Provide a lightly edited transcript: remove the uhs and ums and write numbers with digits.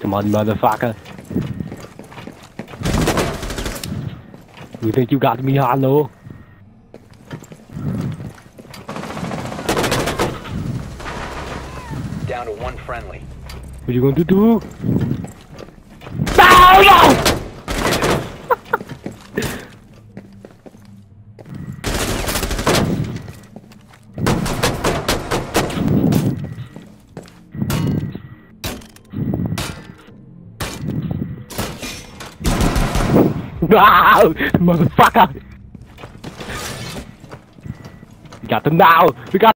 Come on, motherfucker. You think you got me, hello? Down to one friendly. What you going to do? No, no! No, motherfucker! We got them now! We got